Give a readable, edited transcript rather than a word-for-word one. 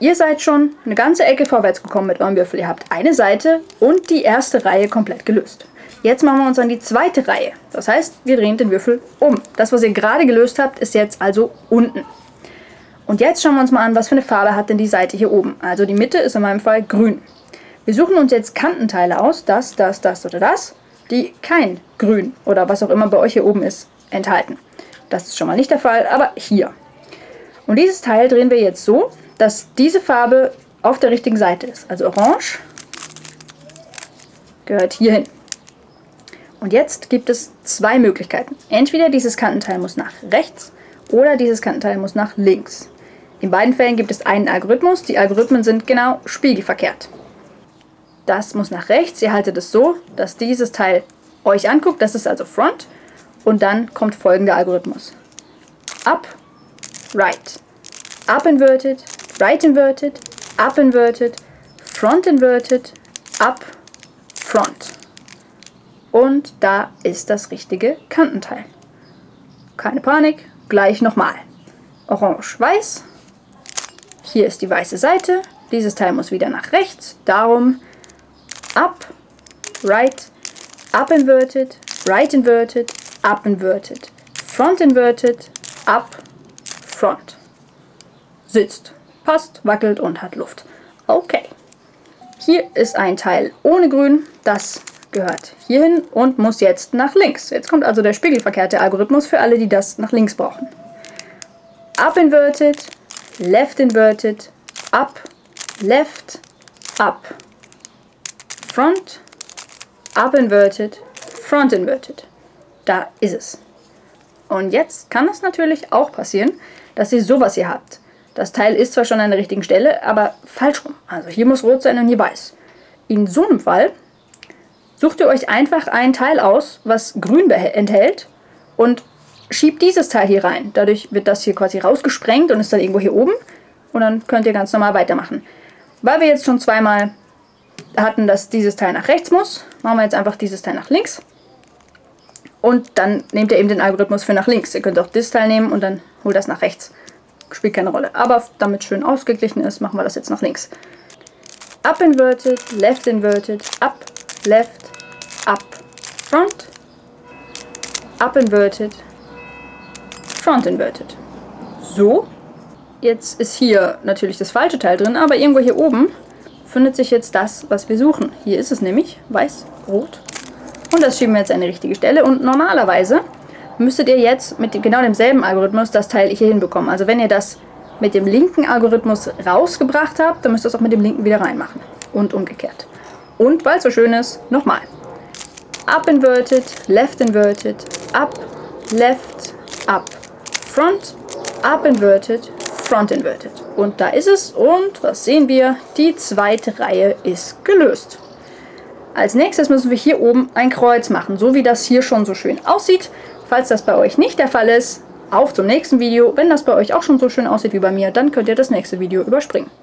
Ihr seid schon eine ganze Ecke vorwärts gekommen mit eurem Würfel. Ihr habt eine Seite und die erste Reihe komplett gelöst. Jetzt machen wir uns an die zweite Reihe. Das heißt, wir drehen den Würfel um. Das, was ihr gerade gelöst habt, ist jetzt also unten. Und jetzt schauen wir uns mal an, was für eine Farbe hat denn die Seite hier oben. Also die Mitte ist in meinem Fall grün. Wir suchen uns jetzt Kantenteile aus, das oder das, die kein Grün oder was auch immer bei euch hier oben ist, enthalten. Das ist schon mal nicht der Fall, aber hier. Und dieses Teil drehen wir jetzt so, dass diese Farbe auf der richtigen Seite ist. Also Orange gehört hier hin. Und jetzt gibt es zwei Möglichkeiten. Entweder dieses Kantenteil muss nach rechts oder dieses Kantenteil muss nach links. In beiden Fällen gibt es einen Algorithmus. Die Algorithmen sind genau spiegelverkehrt. Das muss nach rechts. Ihr haltet es so, dass dieses Teil euch anguckt. Das ist also Front. Und dann kommt folgender Algorithmus. Up, right. Up inverted, right inverted, up inverted, front inverted, up, front. Und da ist das richtige Kantenteil. Keine Panik, gleich nochmal. Orange, weiß. Hier ist die weiße Seite. Dieses Teil muss wieder nach rechts. Darum up, right, up inverted, right inverted, up inverted, front inverted, up, front. Sitzt, passt, wackelt und hat Luft. Okay. Hier ist ein Teil ohne Grün. Das gehört hierhin und muss jetzt nach links. Jetzt kommt also der spiegelverkehrte Algorithmus für alle, die das nach links brauchen. Up inverted, left inverted, up, left, up. Front, up inverted, front inverted. Da ist es. Und jetzt kann es natürlich auch passieren, dass ihr sowas hier habt. Das Teil ist zwar schon an der richtigen Stelle, aber falsch rum. Also hier muss rot sein und hier weiß. In so einem Fall sucht ihr euch einfach ein Teil aus, was grün enthält und schiebt dieses Teil hier rein. Dadurch wird das hier quasi rausgesprengt und ist dann irgendwo hier oben. Und dann könnt ihr ganz normal weitermachen. Weil wir jetzt schon zweimal hatten, dass dieses Teil nach rechts muss, machen wir jetzt einfach dieses Teil nach links. Und dann nehmt ihr eben den Algorithmus für nach links. Ihr könnt auch das Teil nehmen und dann holt das nach rechts. Spielt keine Rolle. Aber damit es schön ausgeglichen ist, machen wir das jetzt nach links. Up inverted, left inverted, up, left, up, front, up inverted, front inverted. So. Jetzt ist hier natürlich das falsche Teil drin, aber irgendwo hier oben findet sich jetzt das, was wir suchen. Hier ist es nämlich weiß, rot. Und das schieben wir jetzt an die richtige Stelle. Und normalerweise müsstet ihr jetzt mit genau demselben Algorithmus das Teil hier hinbekommen. Also wenn ihr das mit dem linken Algorithmus rausgebracht habt, dann müsst ihr es auch mit dem linken wieder reinmachen. Und umgekehrt. Und weil es so schön ist, nochmal. Up inverted, left inverted, up, left, up, front, up inverted, front inverted. Und da ist es. Und was sehen wir? Die zweite Reihe ist gelöst. Als nächstes müssen wir hier oben ein Kreuz machen, so wie das hier schon so schön aussieht. Falls das bei euch nicht der Fall ist, auf zum nächsten Video. Wenn das bei euch auch schon so schön aussieht wie bei mir, dann könnt ihr das nächste Video überspringen.